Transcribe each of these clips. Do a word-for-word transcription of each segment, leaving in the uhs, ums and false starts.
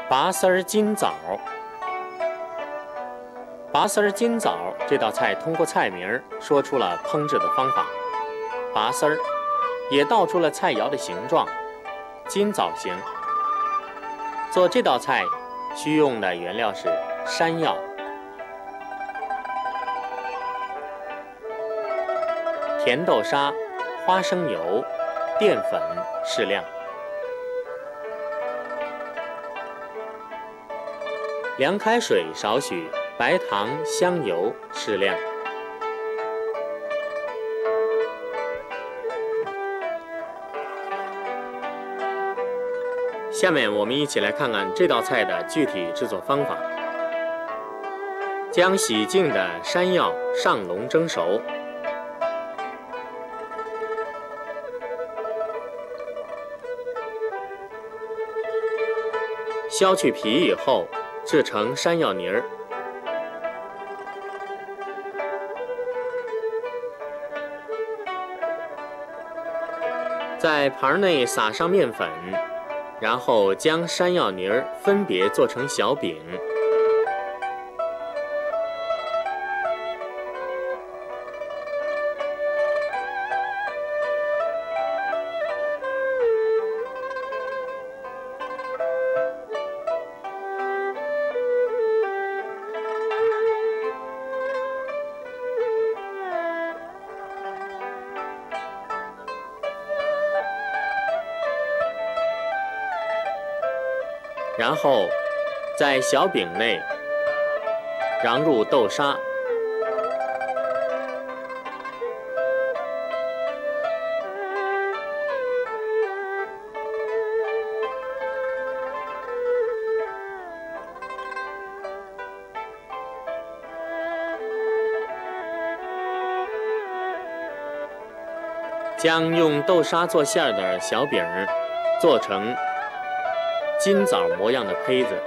拔丝儿金枣。拔丝儿金枣这道菜通过菜名说出了烹制的方法，拔丝儿也道出了菜肴的形状，金枣形。做这道菜需用的原料是山药、甜豆沙、花生油、淀粉适量。凉开水少许，白糖、香油适量。下面我们一起来看看这道菜的具体制作方法。将洗净的山药上笼蒸熟，削去皮以后，制成山药泥儿。在盘内撒上面粉，然后将山药泥儿分别做成小饼。然后在小饼内瓤入豆沙，将用豆沙做馅儿的小饼做成金枣模样的胚子，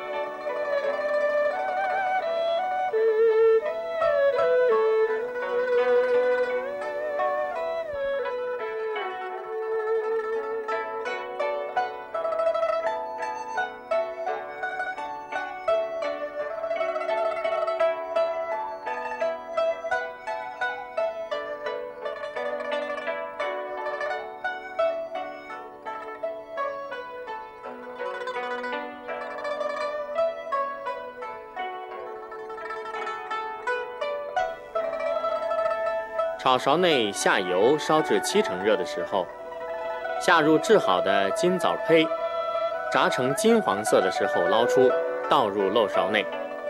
炒勺内下油烧至七成热的时候，下入制好的金枣胚，炸成金黄色的时候捞出，倒入漏勺内。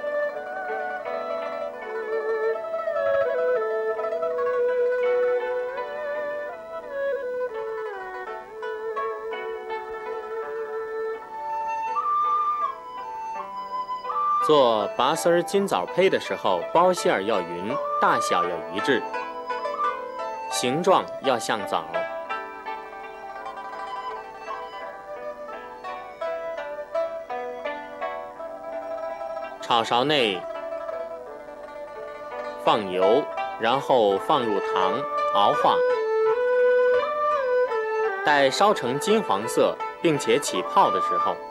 做拔丝儿金枣胚的时候，包馅儿要匀，大小要一致，形状要像枣。炒勺内放油，然后放入糖熬化，待烧成金黄色并且起泡的时候，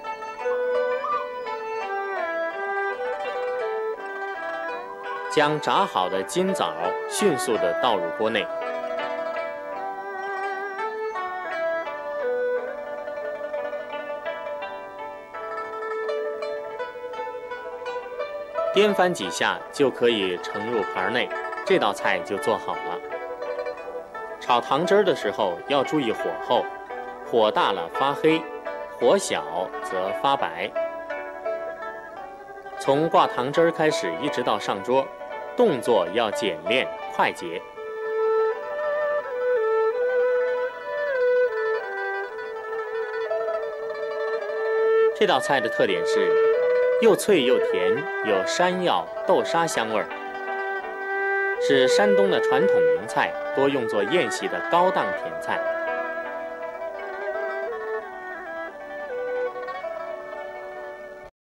将炸好的金枣迅速地倒入锅内。颠翻几下就可以盛入盘内，这道菜就做好了。炒糖汁儿的时候要注意火候，火大了发黑，火小则发白。从挂糖汁儿开始一直到上桌，动作要简练快捷。这道菜的特点是又脆又甜，有山药、豆沙香味儿，是山东的传统名菜，多用作宴席的高档甜菜。